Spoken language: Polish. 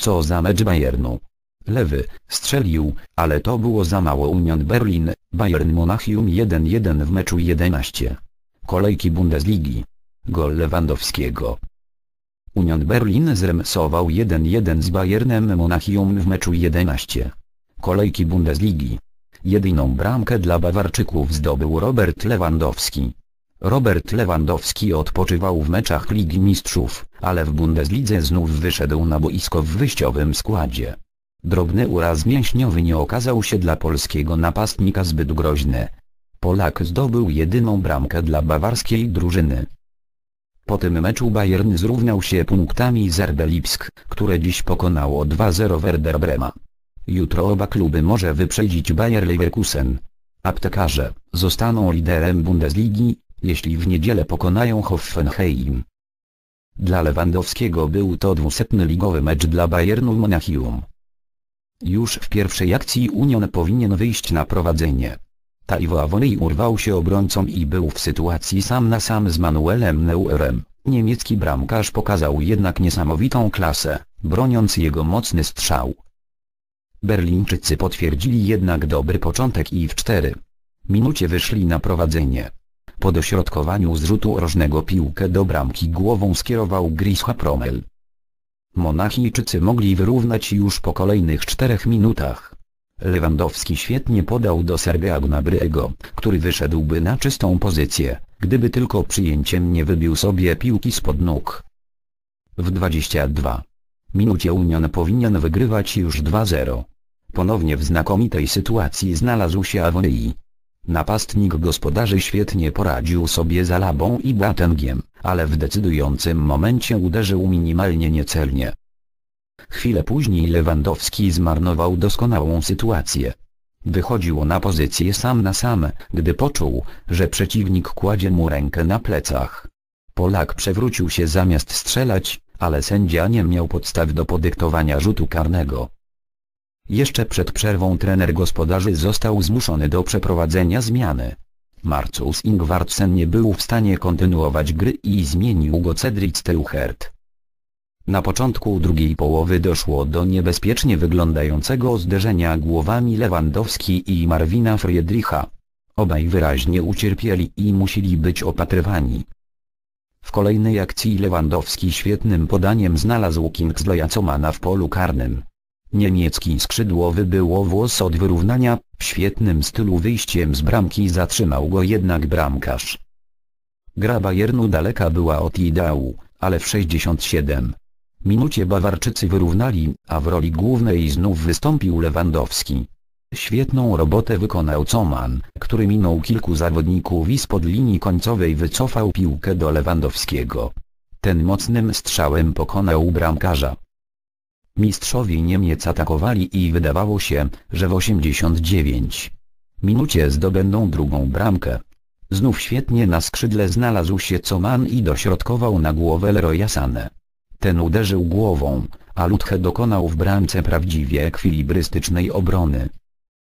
Co za mecz Bayernu. Lewy strzelił, ale to było za mało. Union Berlin, Bayern Monachium 1-1 w meczu 11 kolejki Bundesligi. Gol Lewandowskiego. Union Berlin zremisował 1-1 z Bayernem Monachium w meczu 11 kolejki Bundesligi. Jedyną bramkę dla Bawarczyków zdobył Robert Lewandowski. Robert Lewandowski odpoczywał w meczach Ligi Mistrzów, ale w Bundeslidze znów wyszedł na boisko w wyjściowym składzie. Drobny uraz mięśniowy nie okazał się dla polskiego napastnika zbyt groźny. Polak zdobył jedyną bramkę dla bawarskiej drużyny. Po tym meczu Bayern zrównał się punktami z RB Lipsk, które dziś pokonało 2-0 Werder Brema. Jutro oba kluby może wyprzedzić Bayer Leverkusen. Aptekarze zostaną liderem Bundesligi, jeśli w niedzielę pokonają Hoffenheim. Dla Lewandowskiego był to 200. ligowy mecz dla Bayernu Monachium. Już w pierwszej akcji Union powinien wyjść na prowadzenie. Taiwo Awoniyi urwał się obrońcom i był w sytuacji sam na sam z Manuelem Neuerem. Niemiecki bramkarz pokazał jednak niesamowitą klasę, broniąc jego mocny strzał. Berlińczycy potwierdzili jednak dobry początek i w 4 minucie wyszli na prowadzenie. Po dośrodkowaniu z rzutu rożnego piłkę do bramki głową skierował Grisham Promel. Monachijczycy mogli wyrównać już po kolejnych 4 minutach. Lewandowski świetnie podał do Sergeja Gnabry'ego, który wyszedłby na czystą pozycję, gdyby tylko przyjęciem nie wybił sobie piłki spod nóg. W 22 minucie Union powinien wygrywać już 2-0. Ponownie w znakomitej sytuacji znalazł się Awoniyi. Napastnik gospodarzy świetnie poradził sobie z Alabą i Boatengiem, ale w decydującym momencie uderzył minimalnie niecelnie. Chwilę później Lewandowski zmarnował doskonałą sytuację. Wychodził na pozycję sam na sam, gdy poczuł, że przeciwnik kładzie mu rękę na plecach. Polak przewrócił się zamiast strzelać, ale sędzia nie miał podstaw do podyktowania rzutu karnego. Jeszcze przed przerwą trener gospodarzy został zmuszony do przeprowadzenia zmiany. Marcus Ingvartsen nie był w stanie kontynuować gry i zmienił go Cedric Teuchert. Na początku drugiej połowy doszło do niebezpiecznie wyglądającego zderzenia głowami Lewandowski i Marwina Friedricha. Obaj wyraźnie ucierpieli i musieli być opatrywani. W kolejnej akcji Lewandowski świetnym podaniem znalazł Kingsley'a Comana w polu karnym. Niemiecki skrzydłowy był o włos od wyrównania, w świetnym stylu wyjściem z bramki zatrzymał go jednak bramkarz. Gra Bayernu daleka była od ideału, ale w 67 minucie Bawarczycy wyrównali, a w roli głównej znów wystąpił Lewandowski. Świetną robotę wykonał Coman, który minął kilku zawodników i spod linii końcowej wycofał piłkę do Lewandowskiego. Ten mocnym strzałem pokonał bramkarza. Mistrzowie Niemiec atakowali i wydawało się, że w 89 minucie zdobędą drugą bramkę. Znów świetnie na skrzydle znalazł się Coman i dośrodkował na głowę Leroya Sané. Ten uderzył głową, a Luthe dokonał w bramce prawdziwie ekwilibrystycznej obrony.